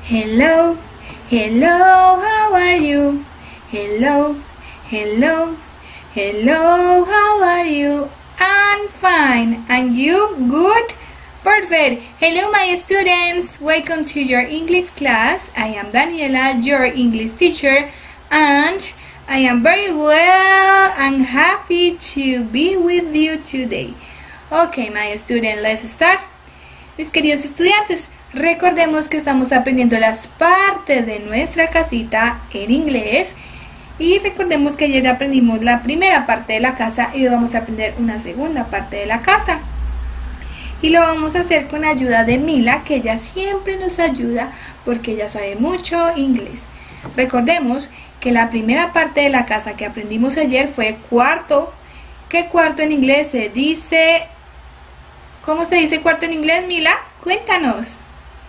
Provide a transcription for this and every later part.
Hello, hello, how are you? Hello, hello, hello, how are you? I'm fine, and you? Good? Perfect. Hello my students, welcome to your English class. I am Daniela, your English teacher, and I am very well and happy to be with you today. Okay my students, let's start. Mis queridos estudiantes, recordemos que estamos aprendiendo las partes de nuestra casita en inglés. Y recordemos que ayer aprendimos la primera parte de la casa y hoy vamos a aprender una segunda parte de la casa. Y lo vamos a hacer con ayuda de Mila, que ella siempre nos ayuda porque ella sabe mucho inglés. Recordemos que la primera parte de la casa que aprendimos ayer fue cuarto. ¿Qué cuarto en inglés se dice? ¿Cómo se dice cuarto en inglés, Mila? Cuéntanos.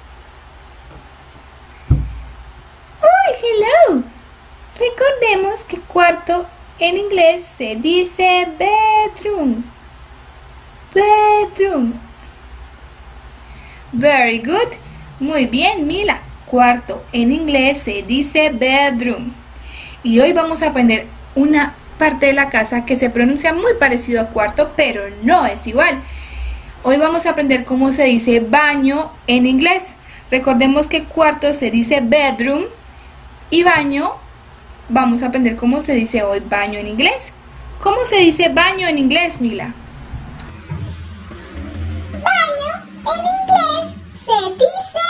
¡Oh, hello! Recordemos que cuarto en inglés se dice bedroom. Bedroom. Very good. Muy bien, Mila. Cuarto en inglés se dice bedroom. Y hoy vamos a aprender una parte de la casa que se pronuncia muy parecido a cuarto, pero no es igual. Hoy vamos a aprender cómo se dice baño en inglés. Recordemos que cuarto se dice bedroom y baño, vamos a aprender cómo se dice hoy baño en inglés. ¿Cómo se dice baño en inglés, Mila? En inglés se dice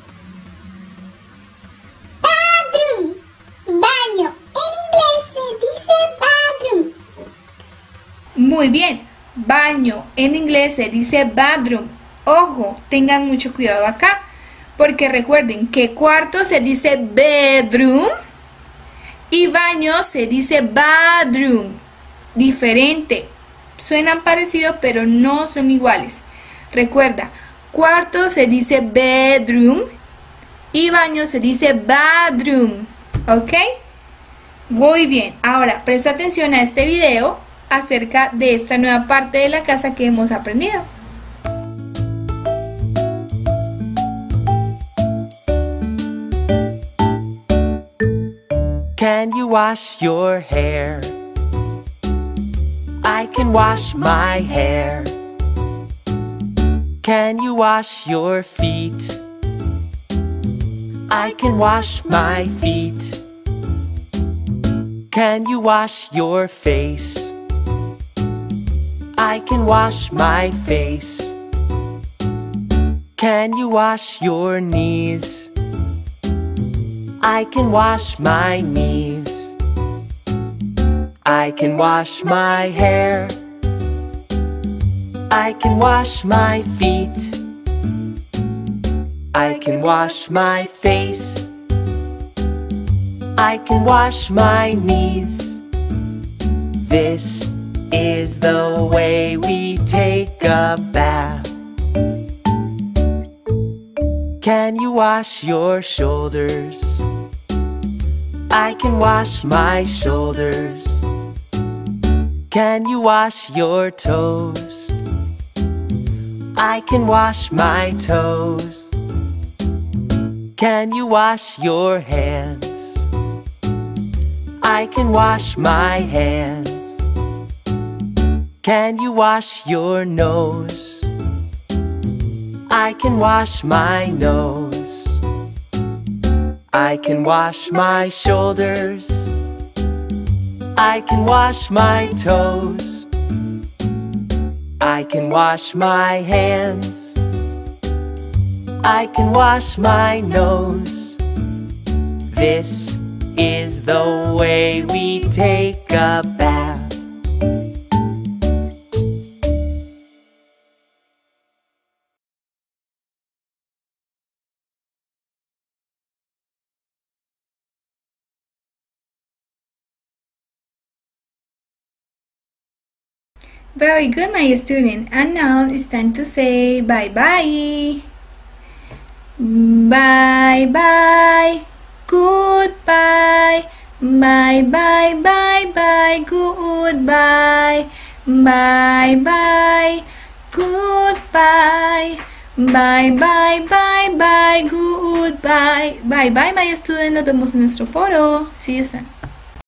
bathroom. Baño. En inglés se dice bathroom. Muy bien. Baño en inglés se dice bathroom. Ojo, tengan mucho cuidado acá, porque recuerden que cuarto se dice bedroom y baño se dice bathroom. Diferente. Suenan parecidos, pero no son iguales. Recuerda, cuarto se dice bedroom y baño se dice bathroom. ¿Ok? Muy bien. Ahora, presta atención a este video acerca de esta nueva parte de la casa que hemos aprendido. Can you wash your hair? I can wash my hair. Can you wash your feet? I can wash my feet. Can you wash your face? I can wash my face. Can you wash your knees? I can wash my knees. I can wash my hair. I can wash my feet. I can wash my face. I can wash my knees. This is the way we take a bath. Can you wash your shoulders? I can wash my shoulders. Can you wash your toes? I can wash my toes. Can you wash your hands? I can wash my hands. Can you wash your nose? I can wash my nose. I can wash my shoulders. I can wash my toes. I can wash my hands. I can wash my nose. This is the way we take a bath. Very good, my student. And now it's time to say bye-bye. Bye-bye. Goodbye. Bye-bye, bye-bye, goodbye. Bye-bye, goodbye. Bye, bye, bye, bye, goodbye. Bye, bye, my student. Nos vemos en nuestro foro. See you soon.